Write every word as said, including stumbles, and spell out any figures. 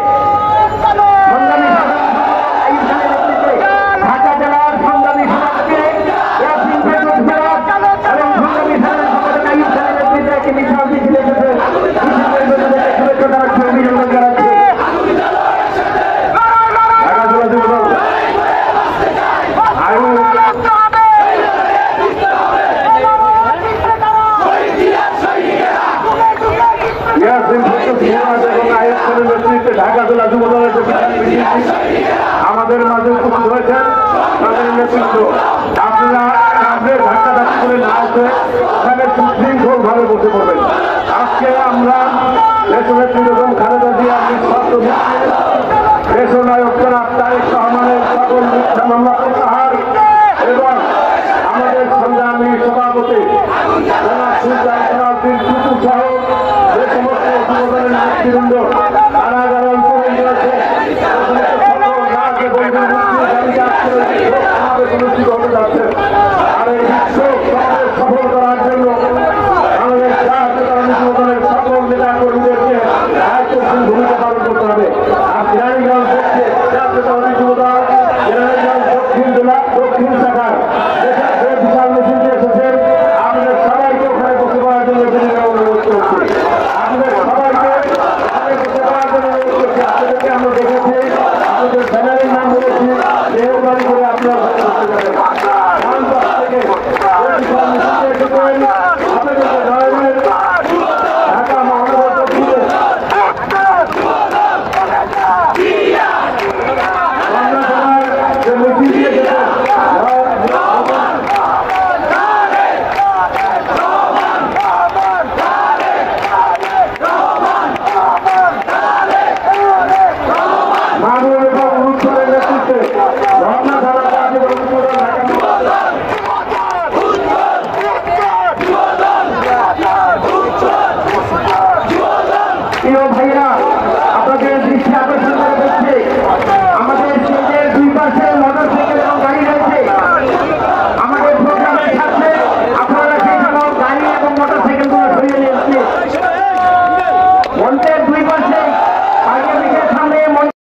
ঢাকা জেলা যুব দলের আমাদের মাঝে উপস্থিত হয়েছেন তাদের নেতৃত্ব। আপনারা আপনাদের ধাক্কা ধাক্কা করে না আসে ওখানে সুশৃঙ্খল ভাবে বসে পড়বেন। আজকে আমরা দেশনেত্রী বেগম খালেদা জিয়া নিঃস্বার্থ দেশনায়ক জনাব তারেক রহমানের সকল মিথ্যা মামলা প্রত্যাহার এবং আমাদের সংগ্রামী সভাপতি জনাব সুলতান সহ যে সমস্ত যুব দলের নেতৃবৃন্দ